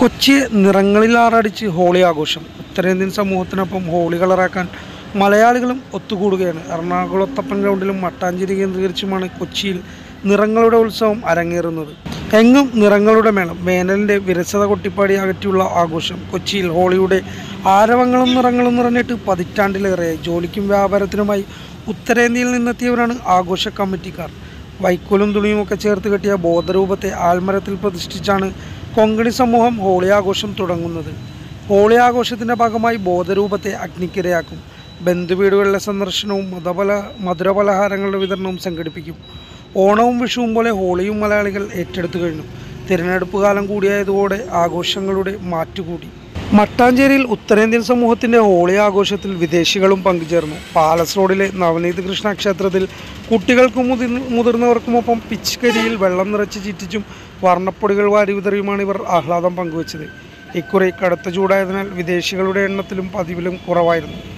കൊച്ചിയെ നിറങ്ങളിൽ ആറാടിച്ച് ഹോളി ആഘോഷം. ഉത്തരേന്ത്യൻ സമൂഹത്തിനൊപ്പം ഹോളി കളറാക്കാൻ മലയാളികളും ഒത്തുകൂടുകയാണ്. എറണാകുളത്തപ്പൻ ഗ്രൗണ്ടിലും മട്ടാഞ്ചേരി കേന്ദ്രീകരിച്ചുമാണ് കൊച്ചിയിൽ നിറങ്ങളുടെ ഉത്സവം അരങ്ങേറുന്നത്. എങ്ങും നിറങ്ങളുടെ മേളം. വേനലിൻ്റെ വിരസത കൊട്ടിപ്പാടി അകറ്റിയുള്ള ആഘോഷം. കൊച്ചിയിൽ ഹോളിയുടെ ആരവങ്ങളും നിറങ്ങളും നിറഞ്ഞിട്ട് പതിറ്റാണ്ടിലേറെയായി. ജോലിക്കും വ്യാപാരത്തിനുമായി ഉത്തരേന്ത്യയിൽ നിന്നെത്തിയവരാണ് ആഘോഷ കമ്മിറ്റിക്കാർ. വൈക്കോലും തുണിയുമൊക്കെ ചേർത്ത് കെട്ടിയ ബോധരൂപത്തെ ആൽമരത്തിൽ പ്രതിഷ്ഠിച്ചാണ് കൊങ്കണി സമൂഹം ഹോളി ആഘോഷം തുടങ്ങുന്നത്. ഹോളി ആഘോഷത്തിൻ്റെ ഭാഗമായി ബോധരൂപത്തെ അഗ്നിക്കിരയാക്കും. ബന്ധുവീടുകളിലെ സന്ദർശനവും മധുരപലഹാരങ്ങളുടെ വിതരണവും സംഘടിപ്പിക്കും. ഓണവും വിഷുവും പോലെ ഹോളിയും മലയാളികൾ ഏറ്റെടുത്തു കഴിഞ്ഞു. തിരഞ്ഞെടുപ്പ് കാലം കൂടിയായതോടെ ആഘോഷങ്ങളുടെ മാറ്റുകൂടി. മട്ടാഞ്ചേരിയിൽ ഉത്തരേന്ത്യൻ സമൂഹത്തിൻ്റെ ഹോളി ആഘോഷത്തിൽ വിദേശികളും പങ്കുചേർന്നു. പാലസ് റോഡിലെ നവനീത് കൃഷ്ണ ക്ഷേത്രത്തിൽ കുട്ടികൾക്കും മുതിർന്നവർക്കുമൊപ്പം പിച്ച്കരിയിൽ വെള്ളം നിറച്ച് ചീറ്റിച്ചും വർണ്ണപ്പൊടികൾ വാരി വിതറിയുമാണ് ഇവർ ആഹ്ലാദം പങ്കുവച്ചത്. ഇക്കുറി കടുത്ത ചൂടായതിനാൽ വിദേശികളുടെ എണ്ണത്തിലും പതിവിലും കുറവായിരുന്നു.